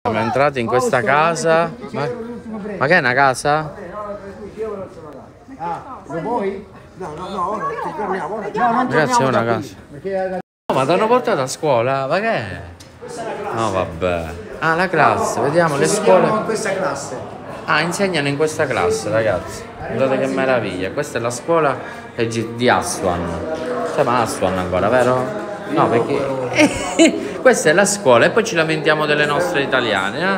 Siamo entrati in questa casa. Ma che è una casa? Lo vuoi? No, ora ti torniamo. Ragazzi, è una casa. No, ma ti hanno portato a scuola? Ma che è? No, vabbè. Ah, la classe, vediamo le scuole. In questa classe. Ah, insegnano in questa classe, ragazzi. Guardate che meraviglia. Questa è la scuola di Aswan. Si chiama Aswan ancora, vero? No, perché questa è la scuola e poi ci lamentiamo delle nostre italiane,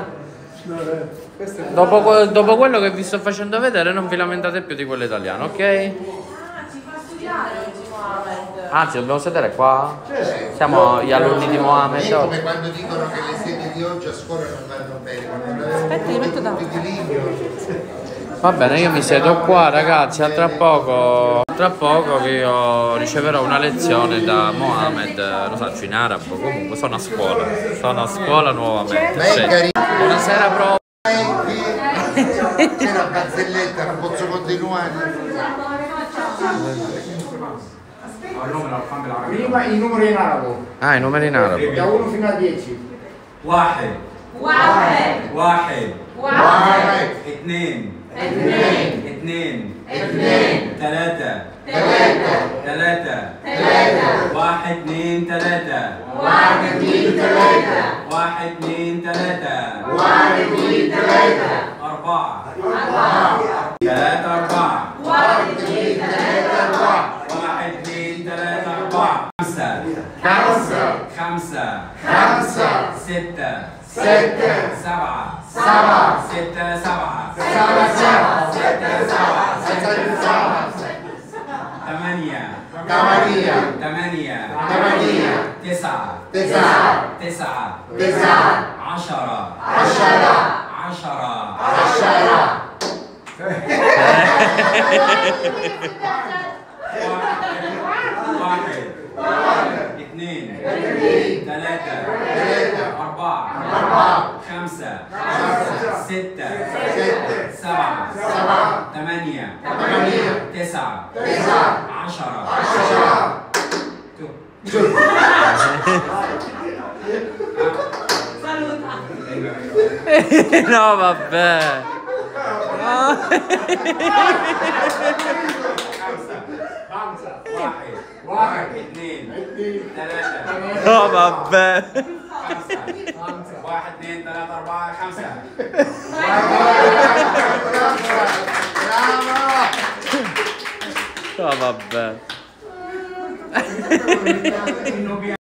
Dopo quello che vi sto facendo vedere non vi lamentate più di quelle italiane, ok? Ci fa studiare oggi Mohamed. Anzi, dobbiamo sedere qua? Siamo gli alunni di Mohamed. È come quando dicono che le sedie di oggi a scuola non vanno bene. Aspetta, li metto davanti. Di legno. Va bene, io mi siedo qua, ragazzi. Tra poco che io riceverò una lezione da Mohamed, non so, in arabo. Comunque sono a scuola. Sono a scuola nuovamente. Sì. Buonasera, pro. C'è una barzelletta, non posso continuare. Prima i numeri in arabo. Ah, i numeri in arabo. Da 1 fino a 10. واحد واحد واحد واحد اثنين اثنين اثنين اثنين ثلاثة ثلاثة ثلاثة ثلاثة واحد اثنين ثلاثة واحد اثنين ثلاثة واحد اثنين ثلاثة واحد اثنين ثلاثة أربعة أربعة ثلاثة أربعة واحد اثنين ثلاثة أربعة واحد اثنين ثلاثة أربعة خمسة خمسة خمسة خمسة ستة ستة سبعة سبعة ستة سبعة سبعة ستة سبعة ثمانية Camarilla, ثمانية Camarilla, تسعة تسعة تسعة تسعة عشرة عشرة عشرة عشرة واحد اثنين ثلاثة أربعة خمسة ستة سبعة ثمانية تسعة عشرة No, vabbè. واحد اثنين ثلاثة No, vabbè. واحد اثنين ثلاثة أربعة خمسة No, vabbè.